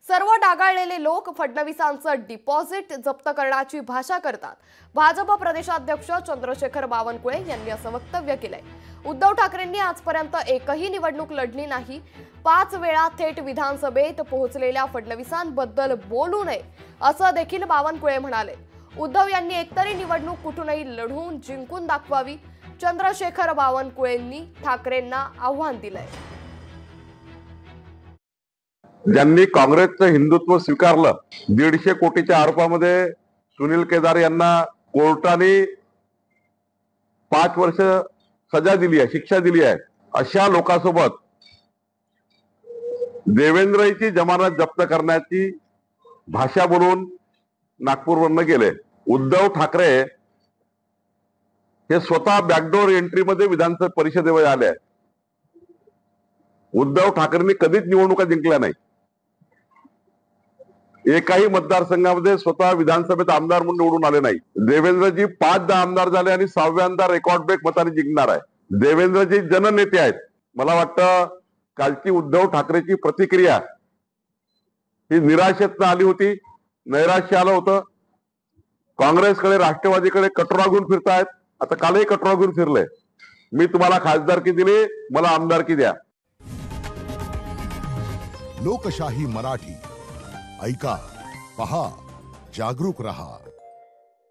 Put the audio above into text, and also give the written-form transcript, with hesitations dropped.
सर्व डागाळलेले लोक फडणवीसांचं डिपॉझिट जप्त करण्याची भाषा करतात। भाजप प्रदेशाध्यक्ष चंद्रशेखर बावनकुळे यांनी असं वक्तव्य केलंय। उद्धव ठाकरेंनी आजपर्यंत एकही निवडणूक लढली नाही। 5 वेळा थेट विधानसभेत पोहोचलेल्या फडणवीसांबद्दल बोलू नये असं देखील बावनकुळे म्हणाले। उद्धव यांनी एकतरी निवडणूक कुठूनही लढवून जिंकून दाखवावी। चंद्रशेखर बावनकुळेंनी ठाकरेंना आव्हान दिलंय। ज्यांनी काँग्रेसचं हिंदुत्व स्वीकारलं, 150 कोटीच्या आरोपामध्ये सुनील केदार यांना कोर्टाने 5 वर्ष सजा दिली आहे, शिक्षा दिली आहे, अशा लोकांसोबत देवेंद्रची जमानत जप्त करण्याची भाषा बोलून नागपूरवरनं गेले। उद्धव ठाकरे हे स्वतः बॅकडोर एंट्रीमध्ये विधानसभा परिषदेवर आले आहेत। उद्धव ठाकरेंनी कधीच निवडणुका जिंकल्या नाही। एकाही मतदारसंघामध्ये स्वतः विधानसभेत आमदार म्हणून निवडून आले नाही। देवेंद्रजी 5दा आमदार झाले आणि 6व्यांदा रेकॉर्ड ब्रेक मताने जिंकणार आहे। देवेंद्रजी जननेते आहेत। मला वाटतं कालची उद्धव ठाकरेची प्रतिक्रिया ही निराशेतनं आली होती, नैराश्य आलं होतं। काँग्रेसकडे, राष्ट्रवादीकडे कटोरा घेऊन फिरतायत। आता कालही कटोरा घेऊन फिरले। मी तुम्हाला खासदारकी दिली, मला आमदारकी द्या। लोकशाही मराठी ऐका, पहा, जागरूक रहा।